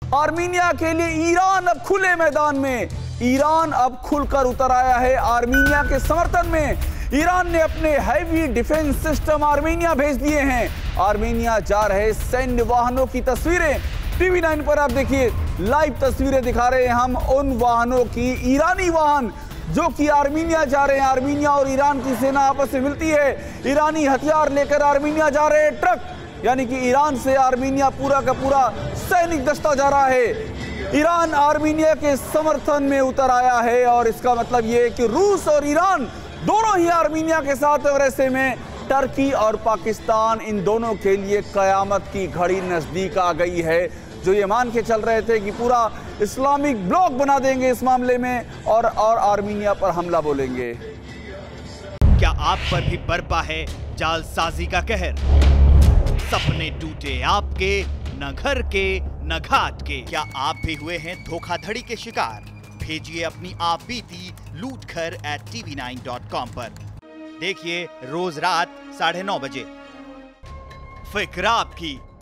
Armenia के लिए Iran अब खुले मैदान में, ईरान अब खुलकर उतर आया है आर्मीनिया के समर्थन में। ईरान ने अपने हैवी डिफेंस सिस्टम आर्मीनिया भेज दिए हैं। आर्मीनिया जा रहे सैन्य वाहनों की तस्वीरें टीवी 9 पर आप देखिए, लाइव तस्वीरें दिखा रहे हैं हम उन वाहनों की, ईरानी वाहन जो कि आर्मीनिया जा रहे हैं। आर्मीनिया और ईरान की सेना आपस में मिलती है। ईरानी हथियार लेकर आर्मीनिया जा रहे हैं ट्रक, यानी कि ईरान से आर्मीनिया पूरा का पूरा सैनिक दस्ता जा रहा है। ईरान आर्मीनिया के समर्थन में उतर आया है और इसका मतलब यह है कि रूस और ईरान दोनों ही आर्मीनिया के साथ, और ऐसे में टर्की और पाकिस्तान इन दोनों के लिए कयामत की घड़ी नजदीक आ गई है। जो ये मान के चल रहे थे कि पूरा इस्लामिक ब्लॉक बना देंगे इस मामले में और आर्मीनिया पर हमला बोलेंगे। क्या आप पर भी बरपा है जालसाजी का कहर? सपने टूटे आपके, न घर के न घाट के। क्या आप भी हुए हैं धोखाधड़ी के शिकार? भेजिए अपनी आप बीती lootkhar@tv9.com पर। देखिए रोज रात 9:30 बजे। फिक्र आपकी,